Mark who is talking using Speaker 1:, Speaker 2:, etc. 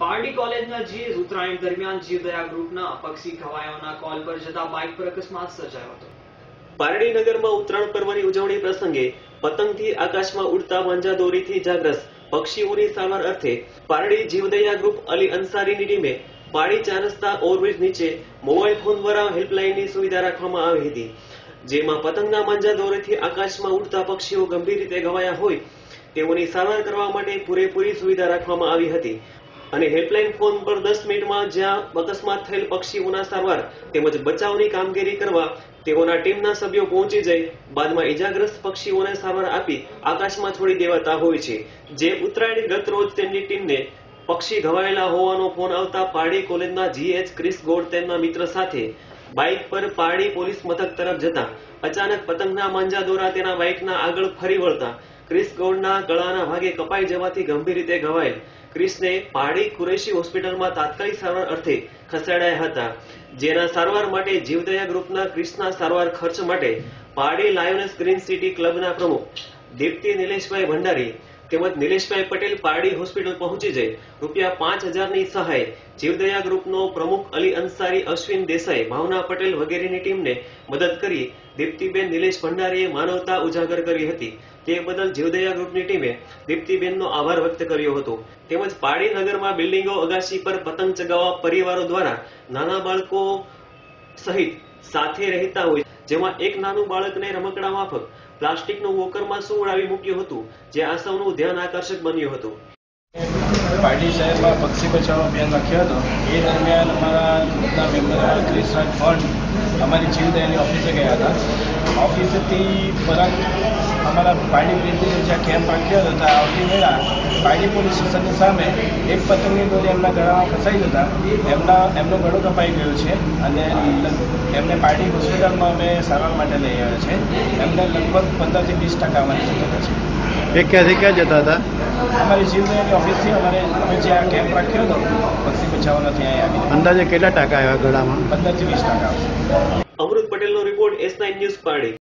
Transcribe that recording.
Speaker 1: પારડી કોલેજના જીએસ ઉત્તરાયણ દરમિયાન જીવદયા ગ્રુપના પક્ષી ઘવાયાઓના કોલ પર જતા બાઇક પર અકસ્માત સર્જાયો હતો।
Speaker 2: પારડી નગરમાં ઉત્તરાયણ પર્વની ઉજવણી પ્રસંગે પતંગથી આકાશમાં ઉડતા વાંઝાદોરીથી ઇજાગ્રસ્ત પક્ષીઓની સારવાર અર્થે પારડી જીવદયા ગ્રુપ અલી અંસારીની ટીમે પારડી ચાર રસ્તા ઓવરબ્રિજ નીચે મોબાઈલ ફોન દ્વારા હેલ્પલાઇનની સુવિધા રાખવામાં આવી હતી, જેમાં પતંગના વાંઝાદોરીથી આકાશમાં ઉડતા પક્ષીઓ ગંભીર રીતે ઘવાયા હોય તેઓની સારવાર કરવા માટે પૂરેપૂરી સુવિધા રાખવામાં આવી હતી અને હેલ્પલાઇન ફોન પર 10 મિનિટમાં જ્યાં અકસ્માત થયેલ પક્ષીઓના સારવાર તેમજ બચાવની કામગીરી કરવા તેઓના ટીમના સભ્યો પહોંચી જઈ બાદમાં ઇજાગ્રસ્ત પક્ષીઓને સારવાર આપી આકાશમાં છોડી દેવાતા હોય છે। જે ઉત્તરાયણ ગત રોજ તેમની ટીમને પક્ષી ઘવાયેલા હોવાનો ફોન આવતા પારડી કોલેજના જીએચ ક્રિસ ગોડ તેમના મિત્ર સાથે બાઇક પર પારડી પોલીસ મથક તરફ જતા અચાનક પતંગના માંજાદોરા તેના બાઇકના આગળ ફરી વળતા ક્રિસ ગોડના ગળાના ભાગે કપાઈ જવાથી ગંભીર રીતે ઘવાયેલ ક્રિસને પારડી કુરેશી હોસ્પિટલમાં તાત્કાલિક સારવાર અર્થે ખસેડાયા હતા, જેના સારવાર માટે જીવદયા ગ્રુપના ક્રિસના સારવાર ખર્ચ માટે પારડી લાયોનેસ ગ્રીન સિટી ક્લબના પ્રમુખ દીપ્તિ નિલેશભાઈ ભંડારી તેમજ નિલેશભાઈ પટેલ પારડી હોસ્પિટલ પહોંચી જઈ ₹5000ની સહાય જીવદયા ગ્રુપનો પ્રમુખ અલી અંસારી, અશ્વિન દેસાઈ, ભાવના પટેલ વગેરેની ટીમને મદદ કરી દીપ્તિબેન નિલેશ ભંડારીએ માનવતા ઉજાગર કરી હતી। તે બદલ જીવદયા ગ્રુપની ટીમે દીપ્તિબેનનો આભાર વ્યક્ત કર્યો હતો। તેમજ પારડી નગરમાં બિલ્ડિંગો અગાશી પર પતંગ ચગાવવા પરિવારો દ્વારા નાના બાળકો સહિત સાથે રહેતા હોય, જેમાં એક નાનું બાળકને રમકડા માફક પ્લાસ્ટિકનું વોકરમાં શું ઉડાવી મૂક્યું હતું, જે આ સૌનું ધ્યાન આકર્ષક બન્યું હતું।
Speaker 3: પારડી શહેરમાં પક્ષી બચાવ અભિયાન રાખ્યો હતો। એ દરમિયાન અમારા ગ્રુપના મેમ્બર ક્રિસ ફંડ અમારી જીવદયાની ઓફિસે ગયા હતા। ઓફિસેથી પરત અમારા પારડી બ્રિજની જ્યાં કેમ્પ રાખ્યો હતો ત્યાં આવતી વેળા પારડી પોલીસ સ્ટેશનની સામે એક પતંગની દોરી એમના ગળામાં ફસાઈ જતા એમનો ગળો કપાઈ ગયો છે અને એમને પારડી હોસ્પિટલમાં અમે સારવાર માટે લઈ આવ્યા છે। એમને લગભગ 15 થી 20% આવવાની શક્યતા છે।
Speaker 4: એ ક્યાંથી ક્યાં જતા હતા?
Speaker 3: અમારી જીવદયાની ઓફિસથી અમે જ્યાં કેમ્પ રાખ્યો હતો પક્ષી બચાવવાનો ત્યાં આવી।
Speaker 4: અંદાજે કેટલા ટકા આવ્યા ગળામાં?
Speaker 3: 15 થી 20% આવશે।
Speaker 2: અમૃત પટેલનો રિપોર્ટ S9 ન્યૂઝ પારડી।